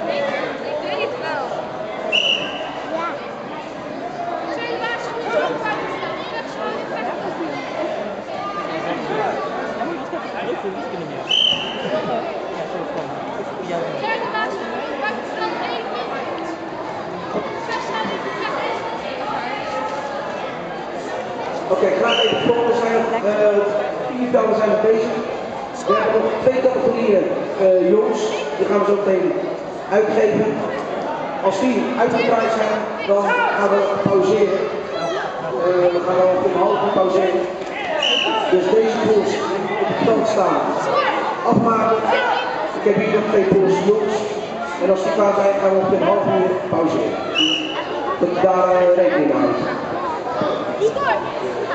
Ik weet het wel. Ja. Zijn waarschuwing zo buiten staan. Ik zeg zo in het Zijn de waarschuwing buiten staan even. Oké, graag even kloppen. We zijn viertallen zijn we bezig. We hebben nog 2 categorieën jongens. Die gaan we zo meteen uitgeven. Als die uitgedraaid zijn, dan gaan we pauzeren. We gaan al om half uur pauzeren. Dus deze pools op het veld staan. Afmaken. Ik heb hier nog 2 pools jongens. En als die klaar zijn, gaan we op een half uur pauzeren. Dat daar rekening mee houden.